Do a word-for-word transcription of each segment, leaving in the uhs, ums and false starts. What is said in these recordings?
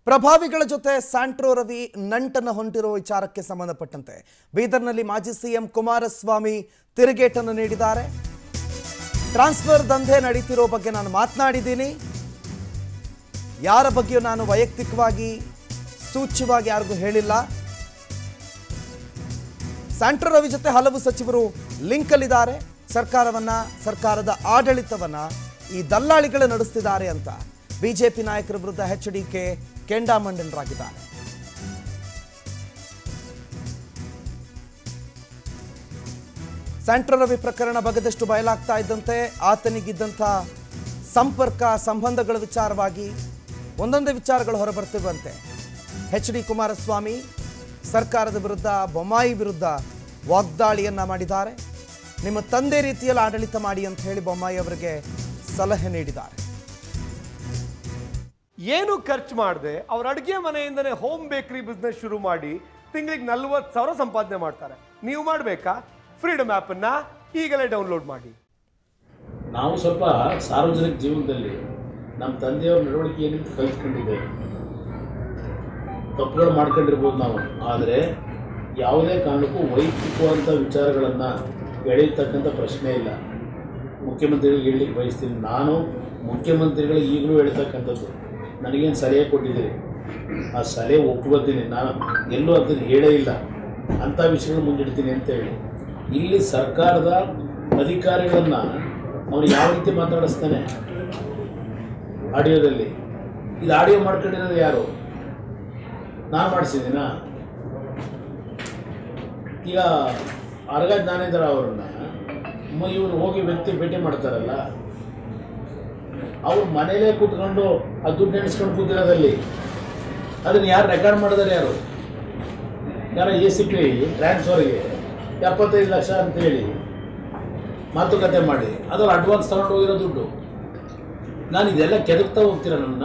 ಪ್ರಭಾವಿಗಳ ಜೊತೆ ಸ್ಯಾಂಟ್ರೋ ರವಿ ನಂಟನ ಹೊಂಟಿರುವ ವಿಚಾರಕ್ಕೆ ಸಂಬಂಧಪಟ್ಟಂತೆ ಬೀದರ್ನಲ್ಲಿ ಮಾಜಿ ಸಿಎಂ ಕುಮಾರಸ್ವಾಮಿ ತಿರುಗೇಟನ್ನು ನೀಡಿದ್ದಾರೆ. ಟ್ರಾನ್ಸ್ಫರ್ ದಂಧೆ ನಡೀತಿರೋ ಬಗ್ಗೆ ನಾನು ಮಾತನಾಡಿದ್ದೀನಿ. ಯಾರ ಬಗ್ಗೆಯೂ ನಾನು ವೈಯಕ್ತಿಕವಾಗಿ ಸೂಚ್ಯವಾಗಿ ಯಾರಿಗೂ ಹೇಳಿಲ್ಲ. ಸ್ಯಾಂಟ್ರೋ ರವಿ ಜೊತೆ ಹಲವು ಸಚಿವರು ಲಿಂಕ್ ಅಲ್ಲಿದ್ದಾರೆ. ಸರ್ಕಾರವನ್ನ ಸರ್ಕಾರದ ಆಡಳಿತವನ್ನ ಈ ದಲ್ಲಾಳಿಗಳು ನಡೆಸುತ್ತಿದ್ದಾರೆ ಅಂತ ಬಿಜೆಪಿ ನಾಯಕರ ವಿರುದ್ಧ ಎಚ್ಡಿಕೆ ಕೆಂಡಾಮಂಡಲರಾಗಿದ್ದಾರೆ. ಸ್ಯಾಂಟ್ರೋ ರವಿ ಪ್ರಕರಣ ಬಗೆದಷ್ಟು ಬಯಲಾಗ್ತಾ ಇದ್ದಂತೆ ಆತನಿಗಿದ್ದಂಥ ಸಂಪರ್ಕ ಸಂಬಂಧಗಳ ವಿಚಾರವಾಗಿ ಒಂದೊಂದೇ ವಿಚಾರಗಳು ಹೊರಬರ್ತಿರುವಂತೆ ಎಚ್ ಡಿ ಕುಮಾರಸ್ವಾಮಿ ಸರ್ಕಾರದ ವಿರುದ್ಧ ಬೊಮ್ಮಾಯಿ ವಿರುದ್ಧ ವಾಗ್ದಾಳಿಯನ್ನ ಮಾಡಿದ್ದಾರೆ. ನಿಮ್ಮ ತಂದೆ ರೀತಿಯಲ್ಲಿ ಆಡಳಿತ ಮಾಡಿ ಅಂತ ಹೇಳಿ ಬೊಮ್ಮಾಯಿ ಅವರಿಗೆ ಸಲಹೆ ನೀಡಿದ್ದಾರೆ. ಏನು ಖರ್ಚು ಮಾಡದೆ ಅವ್ರ ಅಡುಗೆ ಮನೆಯಿಂದನೇ ಹೋಮ್ ಬೇಕರಿ ಬಿಸ್ನೆಸ್ ಶುರು ಮಾಡಿ ತಿಂಗಳಿಗೆ ನಲ್ವತ್ತು ಸಾವಿರ ಸಂಪಾದನೆ ಮಾಡ್ತಾರೆ. ನೀವು ಮಾಡಬೇಕಾ? ಫ್ರೀಡಮ್ ಆ್ಯಪನ್ನ ಈಗಲೇ ಡೌನ್ಲೋಡ್ ಮಾಡಿ. ನಾವು ಸ್ವಲ್ಪ ಸಾರ್ವಜನಿಕ ಜೀವನದಲ್ಲಿ ನಮ್ಮ ತಂದೆಯವ್ರ ನಡವಳಿಕೆ ಏನಿತ್ತು ಕಲಿತ್ಕೊಂಡಿದ್ದೇವೆ. ತಪ್ಪುಗಳು ಮಾಡ್ಕೊಂಡಿರ್ಬೋದು ನಾವು, ಆದರೆ ಯಾವುದೇ ಕಾರಣಕ್ಕೂ ವೈಯಕ್ತಿಕವಾದಂಥ ವಿಚಾರಗಳನ್ನು ಎಳೆಯತಕ್ಕಂಥ ಪ್ರಶ್ನೆ ಇಲ್ಲ. ಮುಖ್ಯಮಂತ್ರಿಗಳಿಗೆ ಹೇಳಲಿಕ್ಕೆ ಬಯಸ್ತೀನಿ. ನಾನು ಮುಖ್ಯಮಂತ್ರಿಗಳಿಗೆ ಈಗಲೂ ಹೇಳ್ತಕ್ಕಂಥದ್ದು, ನನಗೇನು ಸಲಹೆ ಕೊಟ್ಟಿದ್ದೀರಿ ಆ ಸಲಹೆ ಒಪ್ಕೋತೀನಿ. ನಾನು ಎಲ್ಲೂ ಅದನ್ನು ಹೇಳೇ ಇಲ್ಲ, ಅಂಥ ವಿಷಯಗಳು ಮುಂದಿಡ್ತೀನಿ ಅಂತ ಹೇಳಿ. ಇಲ್ಲಿ ಸರ್ಕಾರದ ಅಧಿಕಾರಿಗಳನ್ನು ಅವನು ಯಾವ ರೀತಿ ಮಾತಾಡಿಸ್ತಾನೆ ಆಡಿಯೋದಲ್ಲಿ. ಇದು ಆಡಿಯೋ ಮಾಡ್ಕೊಂಡಿರೋದು ಯಾರು? ನಾನು ಮಾಡಿಸಿದ್ದೀನಾ? ಈಗ ಅರ್ಗ ಜ್ಞಾನೇಂದ್ರ ಅವ್ರನ್ನ ಇವರು ಹೋಗಿ ವ್ಯಕ್ತಿ ಭೇಟಿ ಮಾಡ್ತಾರಲ್ಲ, ಅವ್ರು ಮನೇಲೇ ಕೂತ್ಕೊಂಡು ಆ ದುಡ್ಡು ನೆನೆಸ್ಕೊಂಡು ಕೂತಿರೋದಲ್ಲಿ ಅದನ್ನು ಯಾರು ರೆಕಾರ್ಡ್ ಮಾಡಿದಾರೆ? ಯಾರು ಯಾರೋ ಎ ಸಿ ಪಿ ಟ್ರಾನ್ಸ್ಫರ್ಗೆ ಎಪ್ಪತ್ತೈದು ಲಕ್ಷ ಅಂತೇಳಿ ಮಾತುಕತೆ ಮಾಡಿ ಅದ್ರಲ್ಲಿ ಅಡ್ವಾನ್ಸ್ ತಗೊಂಡು ಹೋಗಿರೋ ದುಡ್ಡು. ನಾನು ಇದೆಲ್ಲ ಕೆದಕ್ತಾ ಹೋಗ್ತೀರ ನನ್ನ.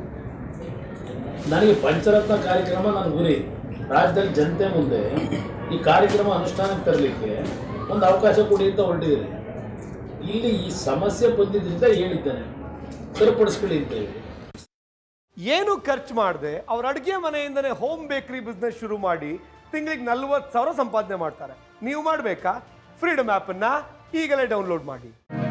ನನಗೆ ಪಂಚರತ್ನ ಕಾರ್ಯಕ್ರಮ ನನ್ನ ಗುರಿ. ರಾಜ್ಯದಲ್ಲಿ ಜನತೆ ಮುಂದೆ ಈ ಕಾರ್ಯಕ್ರಮ ಅನುಷ್ಠಾನಕ್ಕೆ ತರಲಿಕ್ಕೆ ಒಂದು ಅವಕಾಶ ಕೊಡಿ ಅಂತ ಹೊರಟಿದ್ದೀನಿ. ಇಲ್ಲಿ ಈ ಸಮಸ್ಯೆ ಬಂದಿದ್ದರಿಂದ ಹೇಳಿದ್ದೇನೆ, ಸರಿಪಡಿಸ್ಕೊಳ್ಳಿ ಅಂತ ಹೇಳಿ. ಏನು ಖರ್ಚು ಮಾಡದೆ ಅವ್ರ ಅಡುಗೆ ಮನೆಯಿಂದನೇ ಹೋಮ್ ಬೇಕರಿ ಬಿಸ್ನೆಸ್ ಶುರು ಮಾಡಿ ತಿಂಗಳಿಗೆ ನಲ್ವತ್ತು ಸಾವಿರ ಸಂಪಾದನೆ ಮಾಡ್ತಾರೆ. ನೀವು ಮಾಡಬೇಕಾ? ಫ್ರೀಡಮ್ ಆ್ಯಪನ್ನ ಈಗಲೇ ಡೌನ್ಲೋಡ್ ಮಾಡಿ.